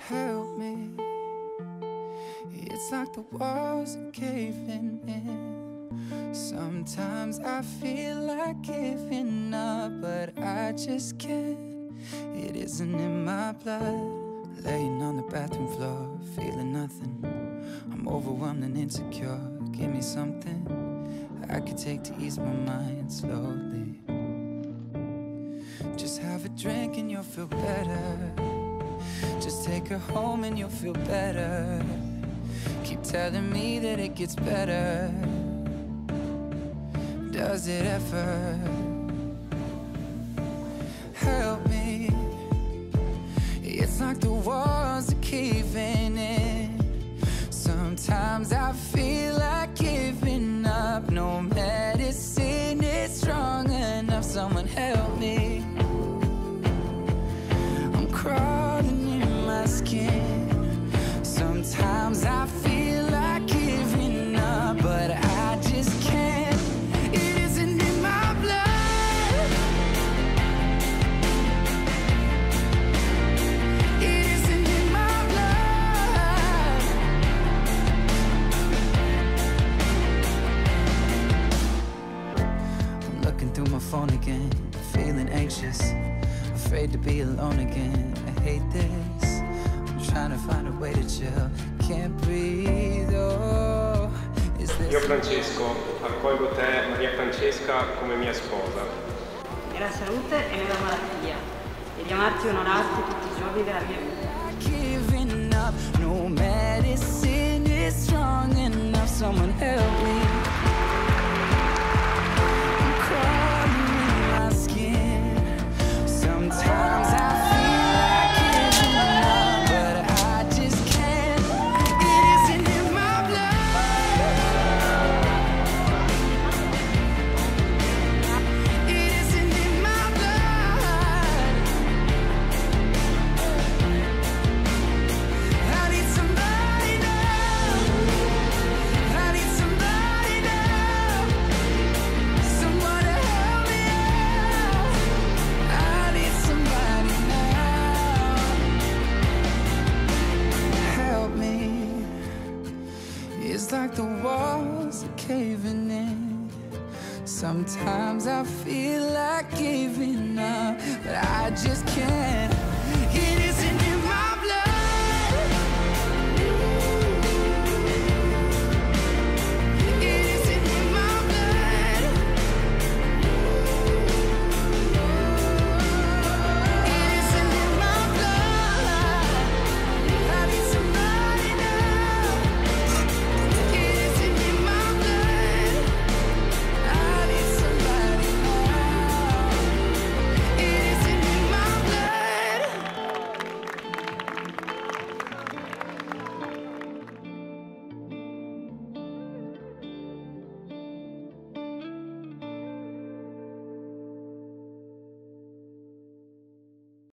help me. It's like the walls are caving in. Sometimes I feel like giving up, but I just can't. It isn't in my blood. Laying on the bathroom floor, feeling nothing. I'm overwhelmed and insecure. Give me something I could take to ease my mind slowly. Just have a drink and you'll feel better. Just take her home and you'll feel better. Keep telling me that it gets better. Does it ever? Help me. It's like the walls are caving in. Sometimes I feel like giving up. No medicine is strong enough. Someone help me. I'm crawling in my skin. Sometimes I feel like giving up, but I just can't. It isn't in my blood. It isn't in my blood. I'm looking through my phone again, feeling anxious, afraid to be alone again. I hate this. I'm trying to find a way to chill. Can't breathe. Oh, is this? Io Francesco, accolgo te, Maria Francesca, come mia sposa. Nella salute e nella malattia, e di amarti e onorarti tutti i giorni della mia vita. Giving up, no medicine is strong enough. Someone help me. I'm crawling in my skin. Sometimes I feel like giving up, but I just can't. It isn't in my blood. It isn't in my blood. I need somebody now. I need somebody now. Someone to help me out. I need somebody now. Help me. It's like the walls are caving in. Sometimes I feel like giving up, but I just can't. It is